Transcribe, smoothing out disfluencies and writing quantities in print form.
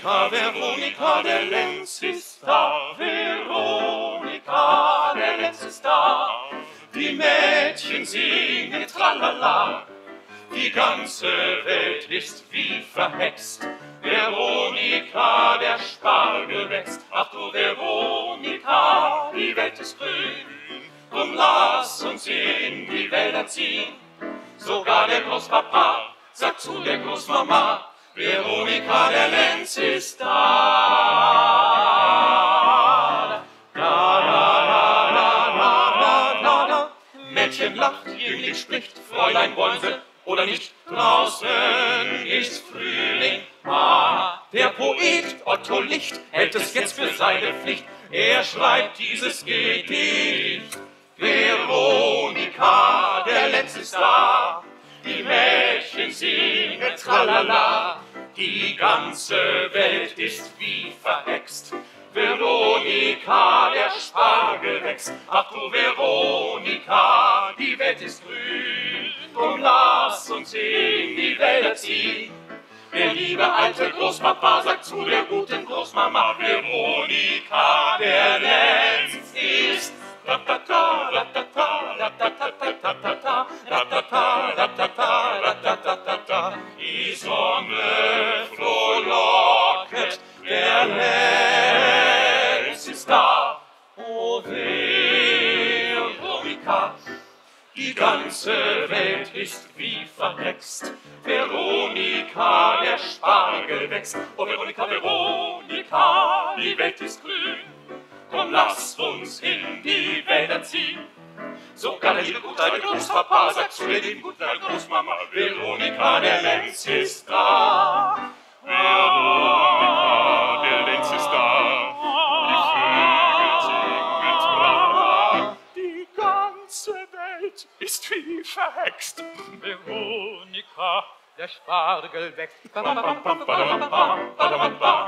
Veronika, Veronika, der Lenz ist da. Veronika, der Lenz ist da. Die Mädchen singen tralala. Die ganze Welt ist wie verhext. Veronika, der Spargel wächst. Ach du Veronika, die Welt ist grün. Drum lass uns in die Wälder ziehen. Sogar der Großpapa sagt zu der Großmama, Veronika, der Lenz ist da. Da, da, da, da, da, da, da, da. Mädchen lacht, Jüngling spricht, Fräulein wollen sie oder nicht. Draußen ist Frühling. Der Poet Otto Licht hält es jetzt für seine Pflicht. Er schreibt dieses Gedicht. Veronika, der Lenz ist da. Die Mädchen singen tralala. Die ganze Welt ist wie verhext. Veronika, der Spargel wächst. Ach du Veronika, die Welt ist grün. Drum lass uns in die Wälder ziehen. Der liebe alte Großpapa sagt zu der guten Großmama, Veronika, der Lenz ist ratata, ratata, ratata, ratata, ratata, ratata, ratata. Die Sonne frohlocket, der Lenz ist da. O Veronika, die ganze Welt ist wie verhext. Veronika, der Spargel wächst. Oh Veronika, Veronika, die Welt ist grün. Komm, lass uns in die Wälder ziehen. Sogar der liebe gute alte Großpapa sagt zu der lieben guten alten Großmama, Veronika, der Lenz ist da. Veronika, der Lenz ist da. Die Vögel singen tralala. Die ganze Welt ist wie verhext. Veronika, der Spargel wächst.